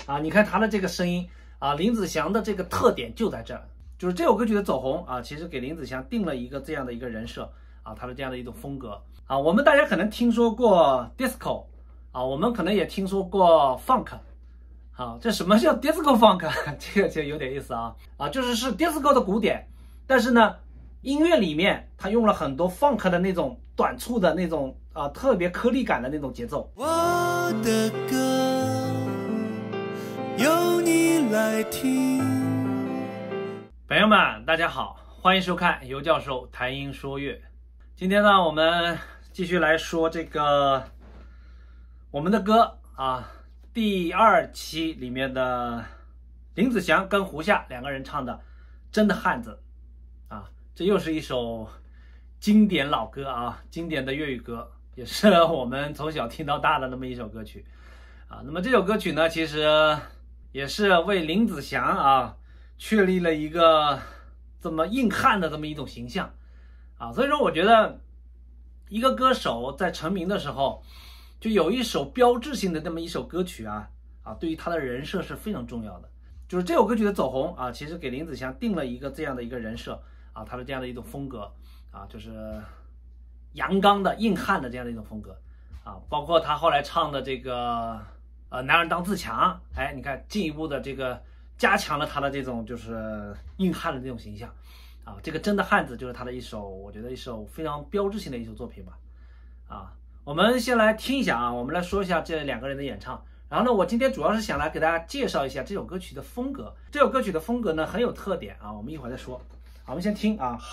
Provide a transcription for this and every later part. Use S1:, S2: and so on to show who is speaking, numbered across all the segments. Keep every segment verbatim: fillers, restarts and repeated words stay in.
S1: 啊，你看他的这个声音啊，林子祥的这个特点就在这儿，就是这首歌曲的走红啊，其实给林子祥定了一个这样的一个人设啊，他的这样的一种风格啊。我们大家可能听说过 disco 啊，我们可能也听说过 funk。好，这什么叫 disco funk？ 这个就有点意思啊啊，就是是 disco 的鼓点，但是呢，音乐里面它用了很多 funk 的那种短促的那种啊特别颗粒感的那种节奏。
S2: 我的歌由你来听。
S1: 朋友们，大家好，欢迎收看尤教授谈音说乐。今天呢，我们继续来说这个我们的歌啊。第二期里面的林子祥跟胡夏两个人唱的《真的汉子》啊，这又是一首经典老歌啊，经典的粤语歌，也是我们从小听到大的那么一首歌曲啊。那么这首歌曲呢，其实也是为林子祥啊确立了一个这么硬汉的这么一种形象啊。所以说，我觉得一个歌手在成名的时候，就有一首标志性的这么一首歌曲啊啊，对于他的人设是非常重要的。就是这首歌曲的走红啊，其实给林子祥定了一个这样的一个人设啊，他的这样的一种风格啊，就是阳刚的硬汉的这样的一种风格啊，包括他后来唱的这个呃男人当自强，哎，你看进一步的这个加强了他的这种就是硬汉的这种形象啊，这个真的汉子就是他的一首，我觉得一首非常标志性的一首作品吧啊。我们先来听一下啊，我们来说一下这两个人的演唱。然后呢，我今天主要是想来给大家介绍一下这首歌曲的风格。这首歌曲的风格呢很有特点啊，我们一会儿再说。好，我们先听啊。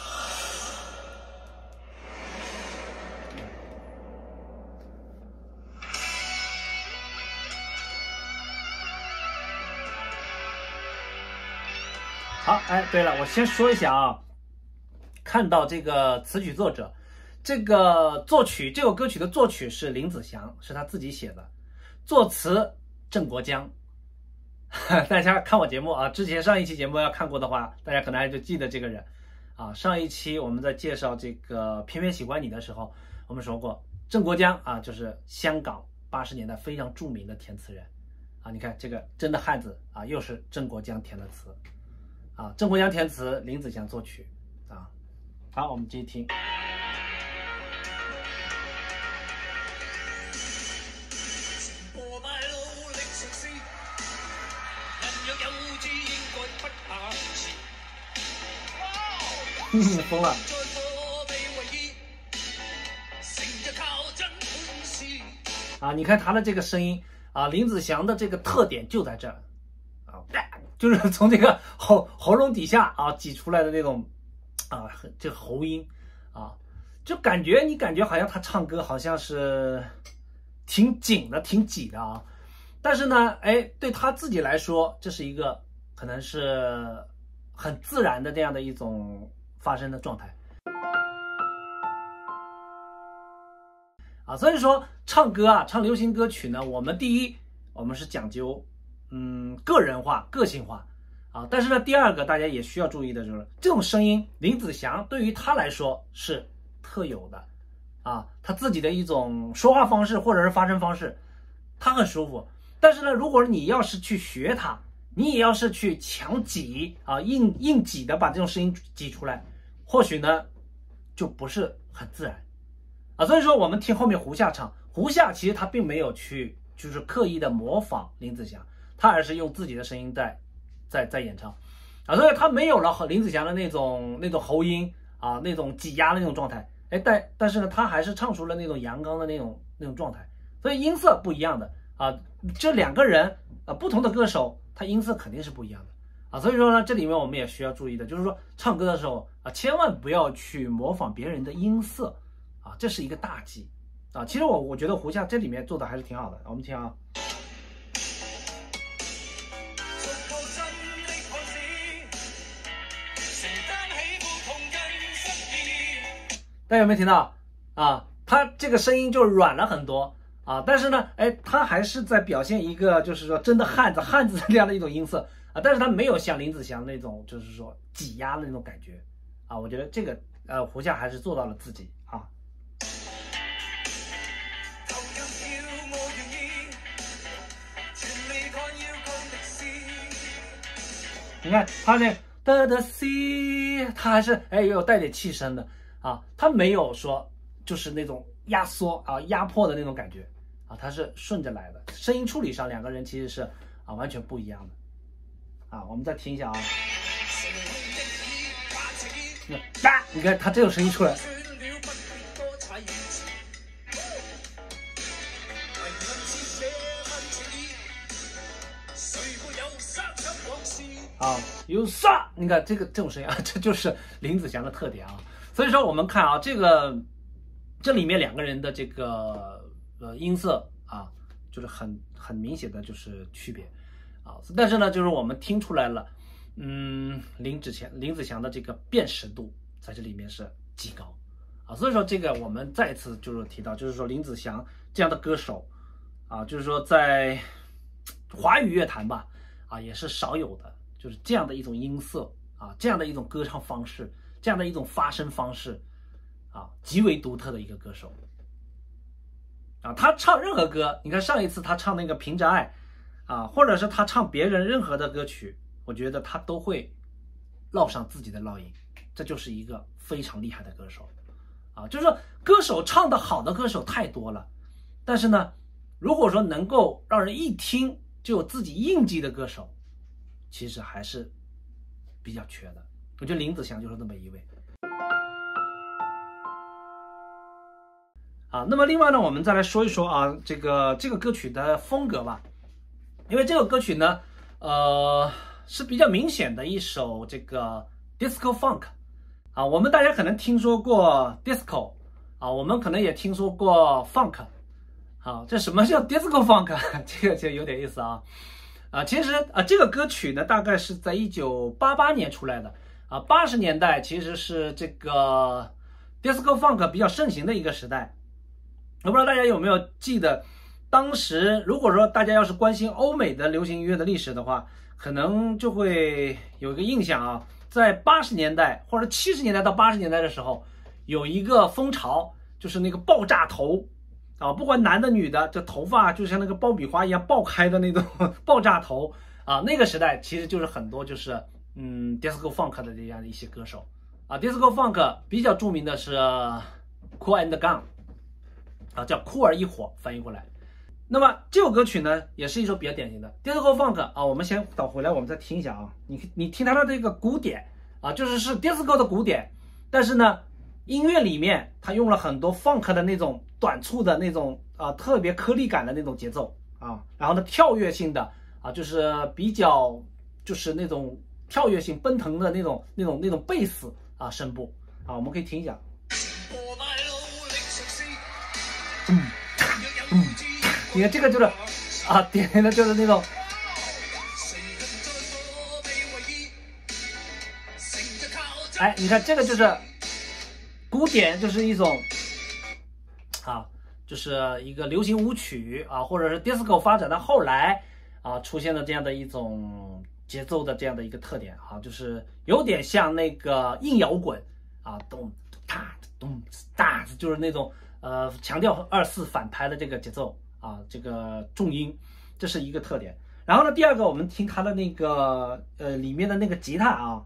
S1: 好，哎，对了，我先说一下啊，看到这个词曲作者。这个作曲，这首歌曲的作曲是林子祥，是他自己写的，作词郑国江。大家看我节目啊，之前上一期节目要看过的话，大家可能还就记得这个人啊。上一期我们在介绍这个偏偏喜欢你的时候，我们说过郑国江啊，就是香港八十年代非常著名的填词人啊。你看这个真的汉子啊，又是郑国江填的词啊，郑国江填词，林子祥作曲啊。好，我们继续听。疯了啊！你看他的这个声音啊，林子祥的这个特点就在这儿啊，就是从这个喉喉咙底下啊挤出来的那种啊，这个喉音啊，就感觉你感觉好像他唱歌好像是挺紧的、挺挤的啊，但是呢，哎，对他自己来说，这是一个可能是很自然的这样的一种发生的状态啊，所以说唱歌啊，唱流行歌曲呢，我们第一，我们是讲究嗯个人化、个性化啊，但是呢，第二个大家也需要注意的就是这种声音，林子祥对于他来说是特有的啊，他自己的一种说话方式或者是发声方式，他很舒服。但是呢，如果你要是去学他，你也要是去强挤啊，硬硬挤的把这种声音挤出来，或许呢就不是很自然啊。所以说我们听后面胡夏唱，胡夏其实他并没有去就是刻意的模仿林子祥，他而是用自己的声音在在在演唱啊，所以他没有了和林子祥的那种那种喉音啊，那种挤压的那种状态，哎，但但是呢，他还是唱出了那种阳刚的那种那种状态，所以音色不一样的啊，这两个人啊，不同的歌手。它音色肯定是不一样的啊，所以说呢，这里面我们也需要注意的，就是说唱歌的时候啊，千万不要去模仿别人的音色啊，这是一个大忌啊。其实我我觉得胡夏这里面做的还是挺好的，我们听啊。大家有没有听到啊？他这个声音就软了很多。啊，但是呢，哎，他还是在表现一个，就是说真的汉子汉子这样的一种音色啊，但是他没有像林子祥那种，就是说挤压的那种感觉啊，我觉得这个呃胡夏还是做到了自己啊。大家有没有听到你看他那的的 C， 他还是哎有带点气声的啊，他没有说就是那种压缩啊压迫的那种感觉啊，他是顺着来的。声音处理上两个人其实是啊完全不一样的啊。我们再听一下啊，哒，你看他这种声音出来。啊，有啥？你看这个这种声音啊，这就是林子祥的特点啊。所以说我们看啊，这个这里面两个人的这个呃音色啊，就是很很明显的就是区别啊。但是呢，就是我们听出来了，嗯，林子祥林子祥的这个辨识度在这里面是极高啊。所以说这个我们再次就是提到，就是说林子祥这样的歌手啊，就是说在华语乐坛吧啊也是少有的。就是这样的一种音色啊，这样的一种歌唱方式，这样的一种发声方式啊，极为独特的一个歌手啊。他唱任何歌，你看上一次他唱那个《凭着爱》啊，或者是他唱别人任何的歌曲，我觉得他都会烙上自己的烙印，这就是一个非常厉害的歌手啊。就是说，歌手唱得好的歌手太多了，但是呢，如果说能够让人一听就有自己印记的歌手，其实还是比较缺的。我觉得林子祥就是那么一位啊。那么另外呢，我们再来说一说啊，这个这个歌曲的风格吧。因为这个歌曲呢，呃，是比较明显的一首这个 disco funk 啊。我们大家可能听说过 disco 啊，我们可能也听说过 funk。好，这什么叫 disco funk？ 这个就有点意思啊。啊，其实啊，这个歌曲呢，大概是在一九八八年出来的啊。八十年代其实是这个 disco funk 比较盛行的一个时代。我不知道大家有没有记得，当时如果说大家要是关心欧美的流行音乐的历史的话，可能就会有一个印象啊，在八十年代或者七十年代到八十年代的时候，有一个风潮，就是那个爆炸头。啊，不管男的女的，这头发就像那个爆米花一样爆开的那种爆炸头啊，那个时代其实就是很多就是嗯 disco funk 的这样的一些歌手啊。disco funk 比较著名的是 Kool and Gang 啊，叫酷儿一伙翻译过来。那么这首歌曲呢，也是一首比较典型的 disco funk 啊。我们先倒回来，我们再听一下啊。你你听它的这个鼓点啊，就是是 disco 的鼓点，但是呢，音乐里面它用了很多 funk 的那种短促的那种啊，特别颗粒感的那种节奏啊，然后呢跳跃性的啊，就是比较就是那种跳跃性奔腾的那种那种那种贝斯啊声部啊，我们可以听一下。嗯嗯，你看这个就是啊，典型的就是那种。哎，你看这个就是鼓点，就是一种啊，就是一个流行舞曲啊，或者是 disco 发展到后来啊，出现了这样的一种节奏的这样的一个特点啊，就是有点像那个硬摇滚啊，咚哒咚哒，就是那种呃强调二四反拍的这个节奏啊，这个重音，这是一个特点。然后呢，第二个我们听它的那个呃里面的那个吉他啊。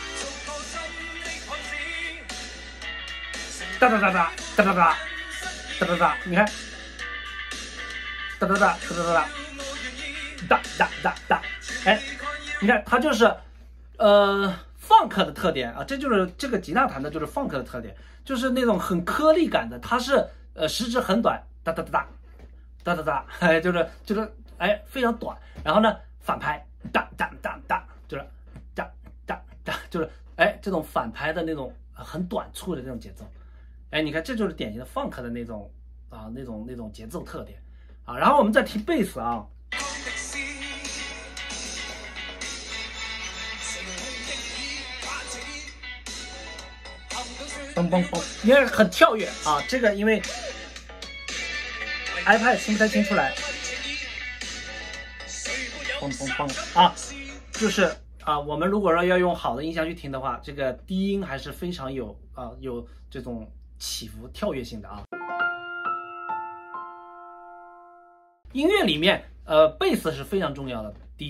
S1: 哒哒哒哒哒哒哒哒哒哒，你看，哒哒哒哒哒哒哒哒哒哒，哎，你看它就是，呃，funk 的特点啊，这就是这个吉他弹的就是 funk 的特点，就是那种很颗粒感的，它是呃时值很短，哒哒哒哒哒哒哒，哎，就是就是哎非常短，然后呢反拍哒哒哒哒，就是哒哒哒，就是哎这种反拍的那种很短促的这种节奏。哎，你看，这就是典型的 funk 的那种啊，那种那种节奏特点啊。然后我们再提贝斯啊，嘣嘣嘣，你看很跳跃啊。这个因为 iPad 听不太清出来，嘣嘣嘣啊，就是啊，我们如果说要用好的音箱去听的话，这个低音还是非常有啊有这种起伏跳跃性的啊。音乐里面呃贝斯是非常重要的低音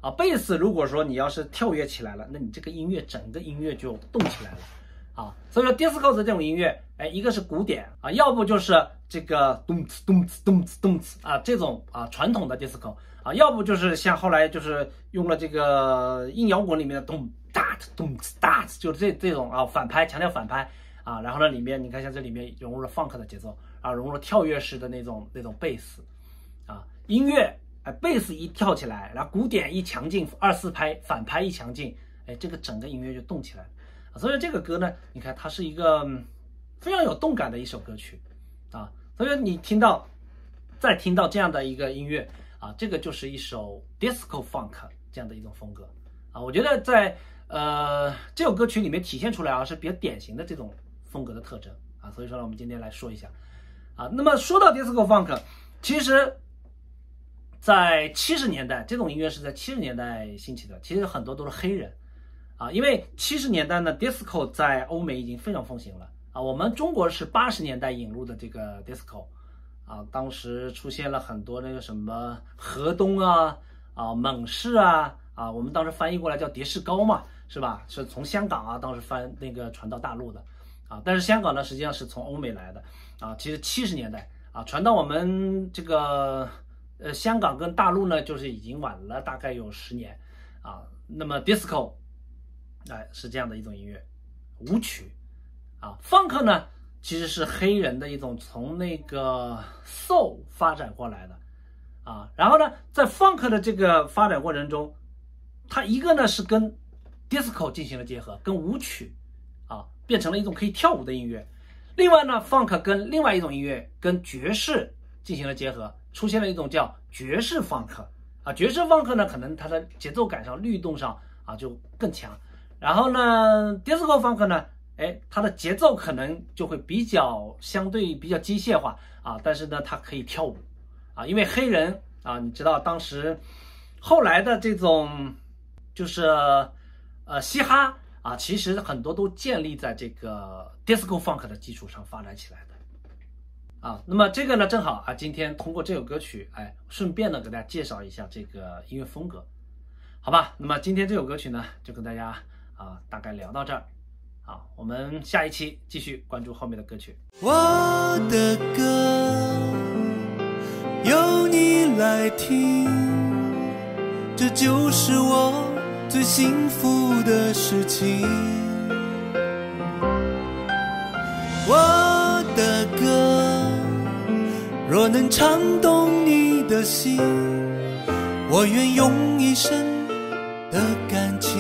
S1: 啊，贝斯如果说你要是跳跃起来了，那你这个音乐整个音乐就动起来了啊。所以说 disco 的这种音乐，哎，一个是古典啊，要不就是这个咚呲咚呲咚呲咚呲啊这种啊传统的 disco 啊，要不就是像后来就是用了这个硬摇滚里面的咚哒咚呲哒，就这这种啊反拍，强调反拍啊，然后呢里面你看像这里面融入了 funk 的节奏啊，融入了跳跃式的那种那种贝斯啊，音乐。哎，贝斯一跳起来，然后鼓点一强劲，二四拍反拍一强劲，哎，这个整个音乐就动起来了。啊、所以这个歌呢，你看它是一个、嗯、非常有动感的一首歌曲啊。所以你听到，再听到这样的一个音乐啊，这个就是一首 disco funk 这样的一种风格啊。我觉得在呃这首歌曲里面体现出来啊，是比较典型的这种风格的特征啊。所以说呢，我们今天来说一下啊。那么说到 disco funk， 其实。在七十年代，这种音乐是在七十年代兴起的，其实很多都是黑人，啊，因为七十年代呢 ，disco 在欧美已经非常风行了，啊，我们中国是八十年代引入的这个 disco， 啊，当时出现了很多那个什么河东啊，啊，猛士啊，啊，我们当时翻译过来叫蝶式高嘛，是吧？是从香港啊，当时翻那个传到大陆的，啊，但是香港呢，实际上是从欧美来的，啊，其实七十年代啊，传到我们这个。呃，香港跟大陆呢，就是已经晚了大概有十年，啊，那么 disco， 哎，是这样的一种音乐，舞曲，啊 ，funk 呢，其实是黑人的一种从那个 soul 发展过来的，啊，然后呢，在 funk 的这个发展过程中，它一个呢是跟 disco 进行了结合，跟舞曲，啊，变成了一种可以跳舞的音乐，另外呢 ，funk 跟另外一种音乐跟爵士进行了结合。出现了一种叫爵士 funk 啊，爵士 funk 呢，可能它的节奏感上、律动上啊就更强。然后呢 ，disco funk 呢，哎，它的节奏可能就会比较相对比较机械化啊，但是呢，它可以跳舞啊，因为黑人啊，你知道当时后来的这种就是呃嘻哈啊，其实很多都建立在这个 disco funk 的基础上发展起来的。啊，那么这个呢，正好啊，今天通过这首歌曲，哎，顺便呢给大家介绍一下这个音乐风格，好吧？那么今天这首歌曲呢，就跟大家啊大概聊到这儿，好，我们下一期继续关注后面的歌曲。
S2: 我的歌由你来听，这就是我最幸福的事情。我的歌若能唱动你的心，我愿用一生的感情